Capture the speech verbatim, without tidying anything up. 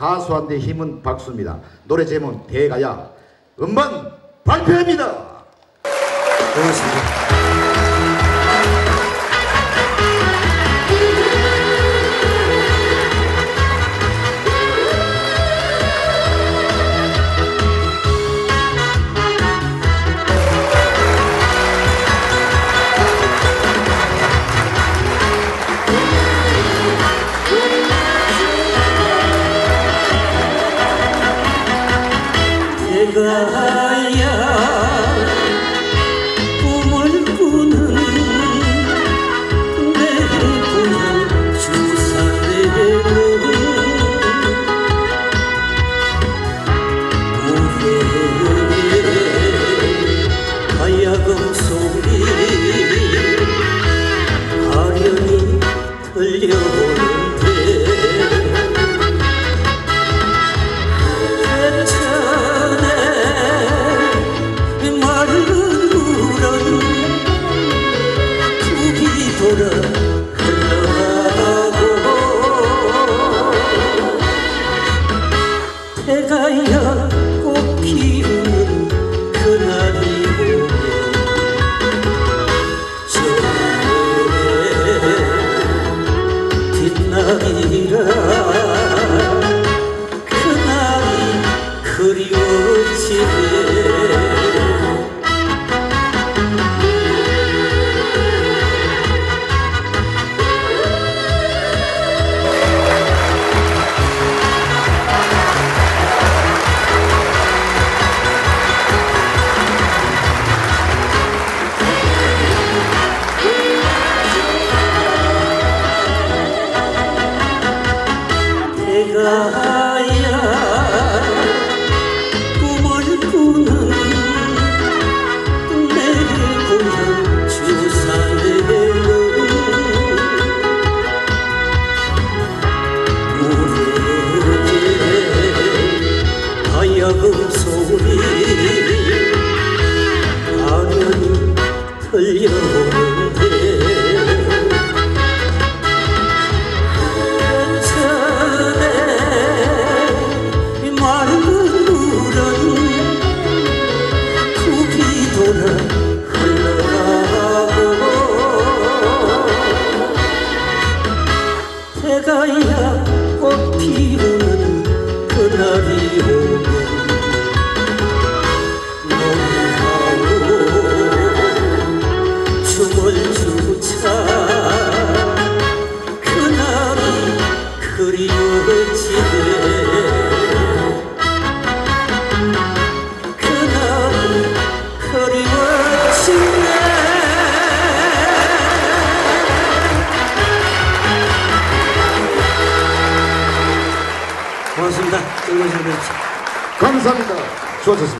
가수한테 힘은 박수입니다. 노래 제목 대가야. 음반 발표합니다. 고맙습니다. 대가야 꿈을 꾸는 내 고향 주산에는 우리의 가야금 소리 아련히 들려오는데 돌아 흘러가고 대가야 꽃 피우는 그날이 오면 저의 뒷날이라 그날이 그리워지네. 대가야 꿈을 꾸는 내 고향 주산에는 우리의 가야금 소리 아련히 들려오는데 대가야 꽃 피우는 그날이 오면 노래하고 춤을 추자 그날이 그리워지네. 그날이 그리워지네. 고맙습니다. 감사합니다. 수고하셨습니다.